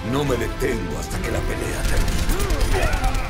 No me detengo hasta que la pelea termine.